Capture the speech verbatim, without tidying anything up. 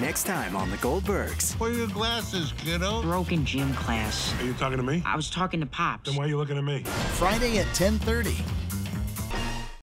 Next time on the Goldbergs. Where are your glasses, kiddo? Broken gym class. Are you talking to me? I was talking to Pops. Then why are you looking at me? Friday at ten thirty.